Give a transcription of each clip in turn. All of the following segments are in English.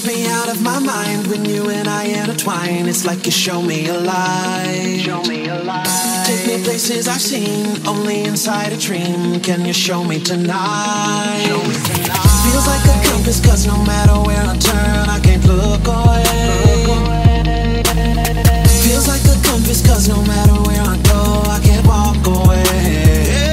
take me out of my mind when you and I intertwine. It's like you show me a light. Show me a light. Take me places I've seen only inside a dream. Can you show me tonight? Show me tonight. Feels like a compass, cause no matter where I turn, I can't look away. Feels like a compass, cause no matter where I go, I can't walk away.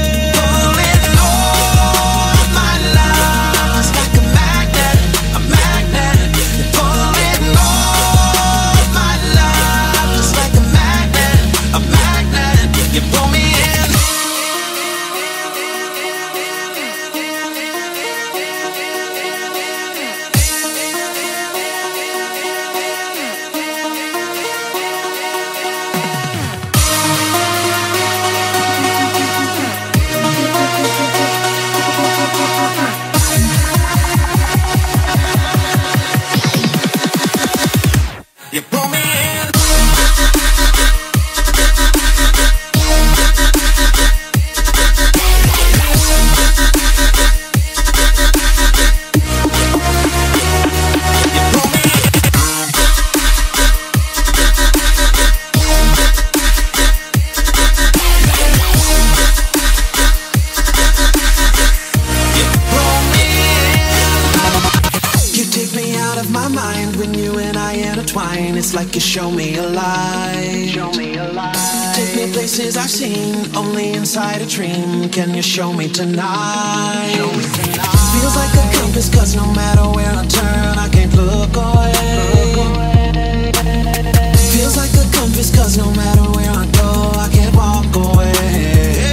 It's like you show me a light. Show me a light. Take me places I've seen only inside a dream. Can you show me tonight? Show me tonight. Feels like a compass, cause no matter where I turn, I can't look away. Feels like a compass, cause no matter where I go, I can't walk away.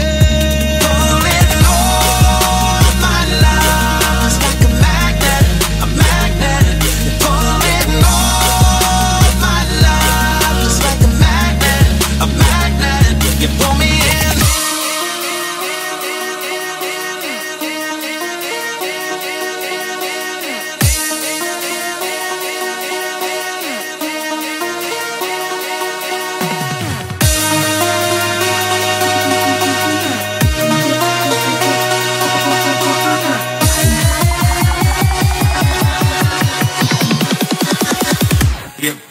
Yep.